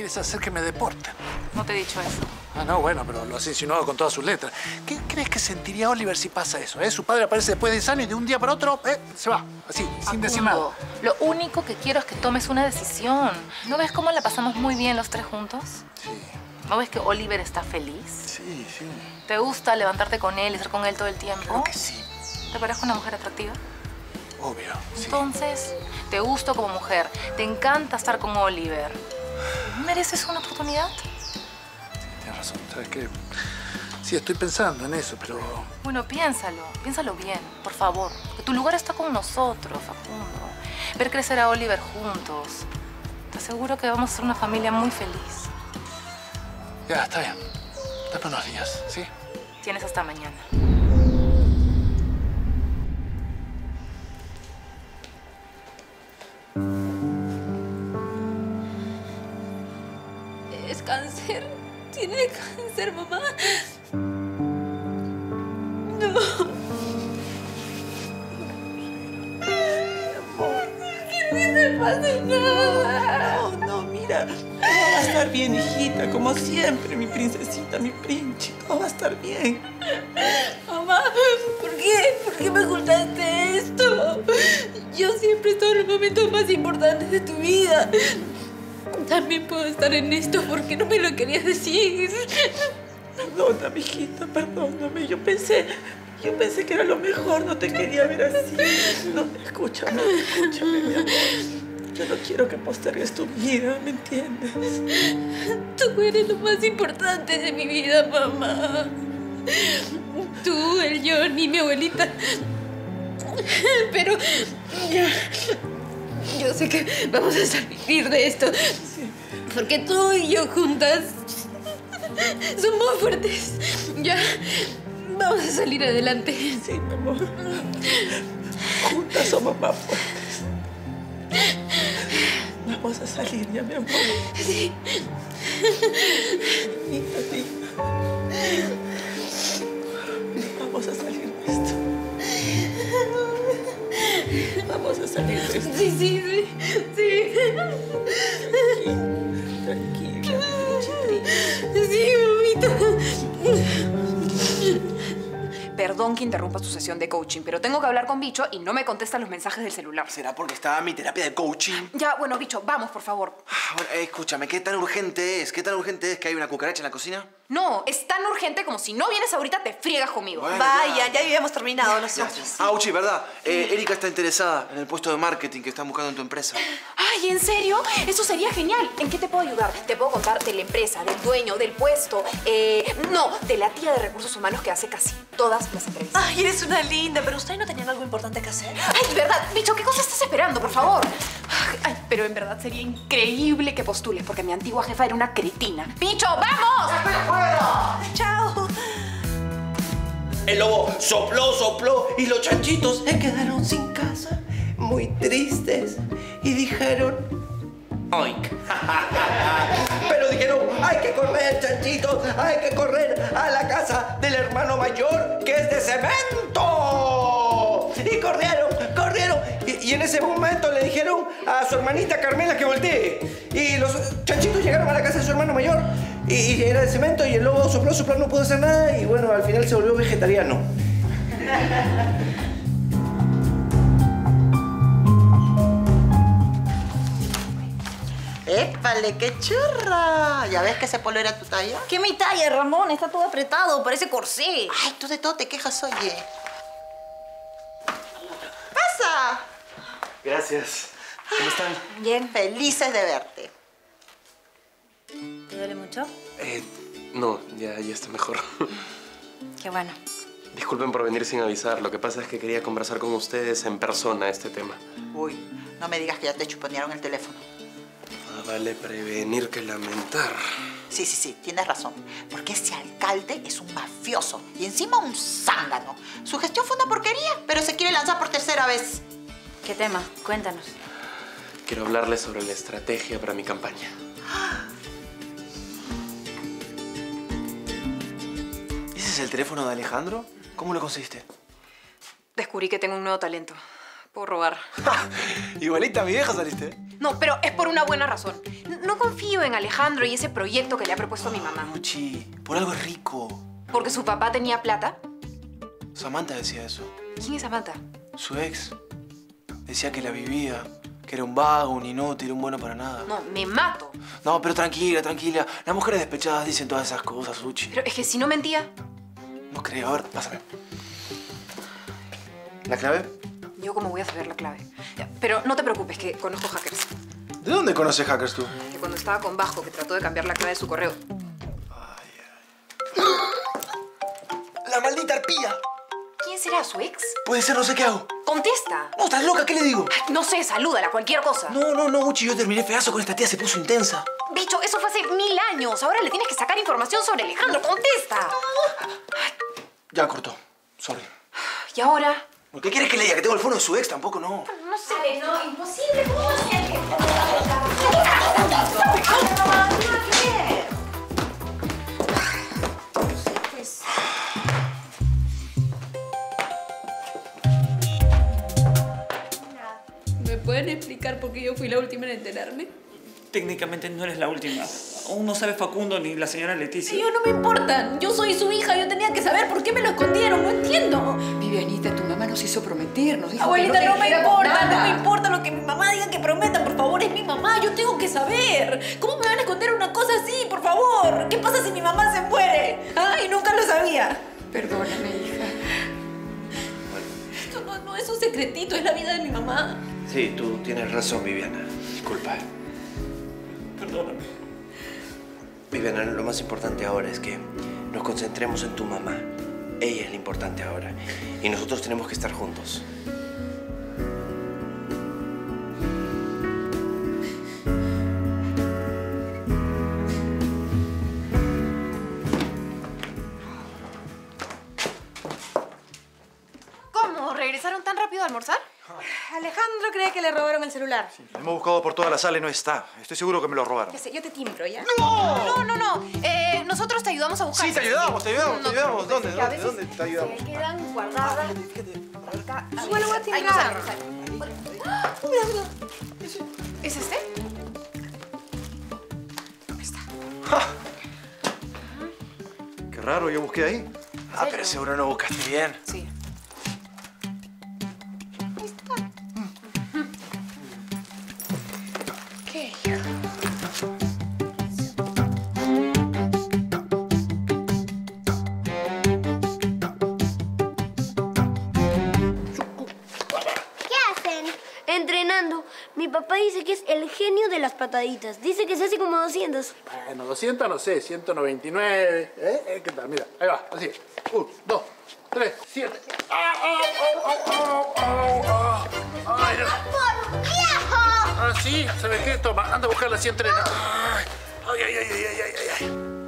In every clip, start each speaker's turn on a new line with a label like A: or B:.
A: quieres hacer que me deporten.
B: No te he dicho eso.
A: Ah, no, bueno, pero lo has insinuado con todas sus letras. ¿Qué crees que sentiría Oliver si pasa eso? Su padre aparece después de 10 años y de un día para otro se va, así, sin decir nada.
B: Lo único que quiero es que tomes una decisión. ¿No ves cómo la pasamos muy bien los tres juntos?
A: Sí.
B: ¿No ves que Oliver está feliz?
A: Sí, sí.
B: ¿Te gusta levantarte con él y estar con él todo el tiempo?
A: Creo que sí.
B: ¿Te parezco una mujer atractiva?
A: Obvio, sí.
B: Entonces, te gusto como mujer. Te encanta estar con Oliver. ¿Mereces una oportunidad?
A: Tienes razón, ¿sabes qué? Sí, estoy pensando en eso, pero...
B: Bueno, piénsalo bien, por favor. Que tu lugar está con nosotros, Facundo. Ver crecer a Oliver juntos. Te aseguro que vamos a ser una familia muy feliz.
A: Ya, está bien. Dame unos días, ¿sí?
B: Tienes hasta mañana.
C: Es cáncer. Tiene cáncer, mamá. No. ¿Por qué no te pasa nada?
D: No, mira. Todo va a estar bien, hijita. Como siempre, mi princesita, mi príncipe. Todo va a estar bien.
C: Mamá, ¿por qué? ¿Por qué me ocultaste esto? Yo siempre he estado en los momentos más importantes de tu vida. También puedo estar en esto porque no me lo querías decir.
D: Perdóname, hijita, perdóname. Yo pensé que era lo mejor. No te quería ver así. No, escúchame, mi amor. Yo no quiero que postergues tu vida, ¿me entiendes?
C: Tú eres lo más importante de mi vida, mamá. Tú, el Johnny, mi abuelita. Pero yo sé que vamos a salir de esto.
D: Sí.
C: Porque tú y yo juntas somos fuertes. Ya, vamos a salir adelante.
D: Sí, mi amor. Juntas somos más fuertes. Vamos a salir ya, mi amor.
C: Sí.
D: Hija. Vamos a salir de esto. Vamos a salir de esto.
C: Sí.
D: Tranquila.
C: Sí, mamita.
E: Perdón que interrumpa su sesión de coaching, pero tengo que hablar con Bicho y no me contesta los mensajes del celular.
F: ¿Será porque estaba en mi terapia de coaching?
E: Ya, bueno, Bicho, vamos, por favor.
F: Bueno, escúchame, ¿qué tan urgente es? ¿Qué tan urgente es que hay una cucaracha en la cocina?
E: No, es tan urgente como si no vienes ahorita te friegas conmigo.
F: Bueno,
G: Vaya, ya habíamos terminado nosotros.
F: Ah, Uchi, ¿verdad? Erika está interesada en el puesto de marketing que están buscando en tu empresa.
E: Ay, ¿en serio? Eso sería genial. ¿En qué te puedo ayudar? Te puedo contar de la empresa, del dueño, del puesto. No, de la tía de recursos humanos que hace casi todas las entrevistas.
G: Ay, eres una linda, pero ¿ustedes no tenían algo importante que hacer?
E: Ay, verdad, Bicho, ¿qué cosa estás esperando, por favor? Ay, pero en verdad sería increíble que postules, porque mi antigua jefa era una cretina. ¡Bicho, vamos!
G: ¡Chao!
D: El lobo sopló y los chanchitos se quedaron sin casa, muy tristes, y dijeron... ¡Oink! Pero dijeron, hay que correr, chanchitos, hay que correr a la casa del hermano mayor, que es de cemento. Y corrieron. Y en ese momento le dijeron a su hermanita Carmela que voltee. Y los chanchitos llegaron a la casa de su hermano mayor, y era de cemento, y el lobo sopló, no pudo hacer nada, y bueno, al final se volvió vegetariano.
G: ¡Épale, qué churra! ¿Ya ves que ese polo era tu talla?
C: ¿Qué mi talla, Ramón? Está todo apretado, parece corsé.
G: Ay, tú de todo te quejas, oye. ¡Pasa!
F: Gracias. ¿Cómo están?
G: Bien, felices de verte.
C: ¿Te duele mucho?
H: No, ya está mejor.
C: Qué bueno.
H: Disculpen por venir sin avisar. Lo que pasa es que quería conversar con ustedes en persona este tema.
G: Uy, no me digas que ya te chuponearon el teléfono.
H: Más vale prevenir que lamentar.
G: Sí, tienes razón. Porque ese alcalde es un mafioso y encima un zángano. Su gestión fue una porquería, pero se quiere lanzar por tercera vez.
C: ¿Qué tema? Cuéntanos.
H: Quiero hablarles sobre la estrategia para mi campaña.
F: ¿Ese es el teléfono de Alejandro? ¿Cómo lo conseguiste?
E: Descubrí que tengo un nuevo talento. Puedo robar.
F: Igualita a mi vieja saliste.
E: No, pero es por una buena razón. No confío en Alejandro y ese proyecto que le ha propuesto a mi mamá.
F: Luchi, por algo es rico.
E: ¿Porque su papá tenía plata?
F: Samantha decía eso.
E: ¿Quién es Samantha?
F: Su ex decía que la vivía, que era un vago, un inútil, un bueno para nada.
E: No, me mato.
F: No, pero tranquila, tranquila. Las mujeres despechadas dicen todas esas cosas, Luchi.
E: Pero es que si no mentía...
F: No creo. A ver, pásame. ¿La clave?
E: Yo cómo voy a saber la clave. Ya, pero no te preocupes, que conozco hackers.
F: ¿De dónde conoces hackers tú?
E: Que cuando estaba con Vasco, que trató de cambiar la clave de su correo.
F: ¡La maldita arpía!
E: ¿Quién será, su ex?
F: Puede ser, no sé qué hago.
E: ¡Contesta!
F: No, estás loca, ¿qué le digo?
E: Ay, no sé, salúdala, cualquier cosa.
F: No, Uchi, yo terminé feazo con esta tía, se puso intensa.
E: Bicho, eso fue hace 1000 años. Ahora le tienes que sacar información sobre Alejandro. ¡Contesta!
F: Ya cortó. Sorry.
E: ¿Y ahora?
F: ¿Qué quieres que le diga? ¿Que tengo el fono de su ex? Tampoco, no.
E: No sé, no, imposible. ¿Cómo va a ser que...?
C: ¿Me pueden explicar por qué yo fui la última en enterarme?
I: Técnicamente no eres la última. Aún no sabe Facundo ni la señora Leticia.
C: Yo no me importa. Yo soy su hija. Yo tenía que saber por qué me lo escondieron. No entiendo.
J: Vivianita, tu mamá nos hizo prometer. Nos dijo
C: Abuelita,
J: que
C: no me
J: dijéramos
C: importa.
J: nada.
C: No me importa lo que mi mamá diga que prometa. Por favor, es mi mamá. Yo tengo que saber. ¿Cómo me van a esconder una cosa así? Por favor. ¿Qué pasa si mi mamá se muere? Ay, nunca lo sabía.
J: Perdóname, hija.
C: Esto no es un secretito. Es la vida de mi mamá.
D: Sí, tú tienes razón, Viviana. Disculpa.
I: Perdóname.
D: Viviana, lo más importante ahora es que nos concentremos en tu mamá. Ella es lo importante ahora. Y nosotros tenemos que estar juntos.
E: ¿Cómo? ¿Regresaron tan rápido a almorzar?
K: Alejandro cree que le robaron el celular.
L: Hemos buscado por toda la sala y no está. Estoy seguro que me lo robaron.
K: Ya sé, yo te timbro, ¿ya?
E: No. Nosotros te ayudamos a buscar.
L: Sí, te ayudamos. ¿Dónde te ayudamos?
E: Se quedan guardadas. Acá.
K: Bueno, voy a timbrar.
E: ¿Es este?
L: Qué raro, yo busqué ahí.
F: Ah, pero seguro no buscaste bien.
E: Sí. ¿Qué?
M: ¿Qué hacen? Entrenando. Mi papá dice que es el genio de las pataditas. Dice que se hace como 200.
A: Bueno, 200 no sé, 199. ¿Qué tal? Mira, ahí va, así. 1, 2, 3, 7. ¡Ay,
M: ¡Por viejo!
A: Ah, sí, ¿sabes qué? Toma, anda a buscar la 100 trena. Ay.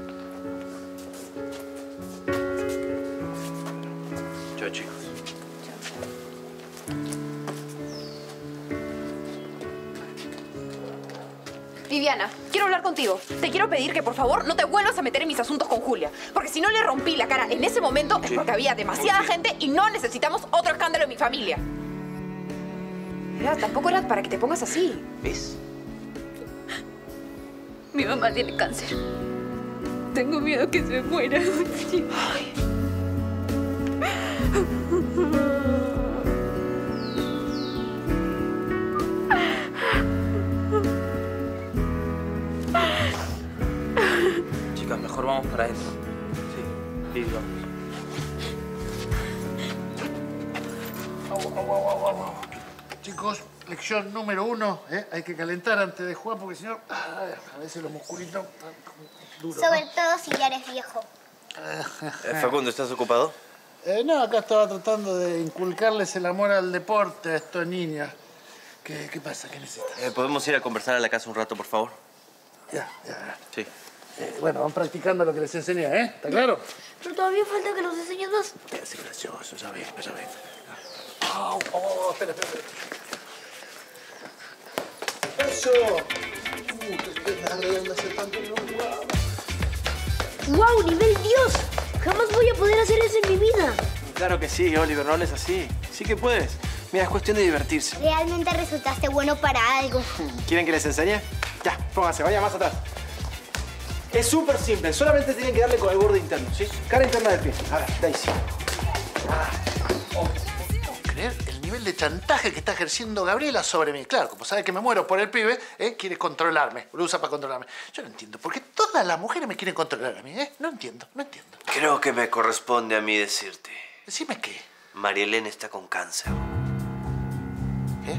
D: Chao, chicos.
E: Viviana, quiero hablar contigo. Te quiero pedir que, por favor, no te vuelvas a meter en mis asuntos con Julia. Porque si no le rompí la cara en ese momento es porque había demasiada gente y no necesitamos otro escándalo en mi familia. Mira, tampoco era para que te pongas así.
D: ¿Ves?
C: Mi mamá tiene cáncer. Tengo miedo que se muera.
E: Ay.
F: Chicas, mejor vamos para adentro. Sí, vamos.
A: Chicos, lección número 1. Hay que calentar antes de jugar porque si no, a veces los musculitos están duros.
M: Sobre todo si ya eres viejo.
D: Facundo, ¿estás ocupado?
A: No, acá estaba tratando de inculcarles el amor al deporte a estos niños. ¿Qué pasa? ¿Qué necesitas?
D: ¿Podemos ir a conversar a la casa un rato, por favor?
A: Ya.
D: Sí.
A: Bueno, van practicando lo que les enseñé, ¿eh? ¿Está claro?
M: Pero todavía falta que nos enseñes más.
A: Es gracioso, ya ves. Espera. ¡Eso!
M: ¡Wow! ¡Nivel Dios! Jamás voy a poder hacer eso en mi vida.
F: Claro que sí, Oliver, no hables así. Sí que puedes. Mira, es cuestión de divertirse.
M: Realmente resultaste bueno para algo.
F: ¿Quieren que les enseñe? Ya, pónganse, vaya más atrás. Es súper simple, solamente tienen que darle con el borde interno, ¿sí? Cara interna del pie. A ver, Daisy.
A: ¿Creer el nivel de chantaje que está ejerciendo Gabriela sobre mí? Claro, como sabe que me muero por el pibe, quiere controlarme, lo usa para controlarme. Yo no entiendo, ¿por qué todas las mujeres me quieren controlar a mí? No entiendo, no entiendo.
D: Creo que me corresponde a mí decirte.
A: Decime qué.
D: María Elena está con cáncer.
A: ¿Qué?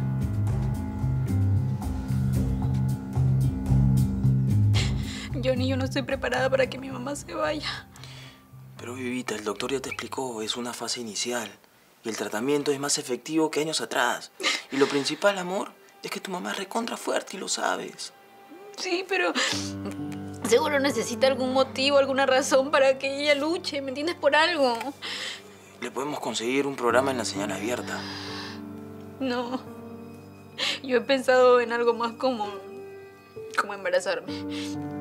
C: Johnny, yo no estoy preparada para que mi mamá se vaya.
F: Pero, Vivita, el doctor ya te explicó, es una fase inicial. Y el tratamiento es más efectivo que años atrás. Y lo principal, amor, es que tu mamá es recontra fuerte y lo sabes.
C: Sí, pero seguro necesita algún motivo, alguna razón para que ella luche, ¿me entiendes? Por algo.
F: Le podemos conseguir un programa en la señal abierta.
C: No. Yo he pensado en algo más como embarazarme.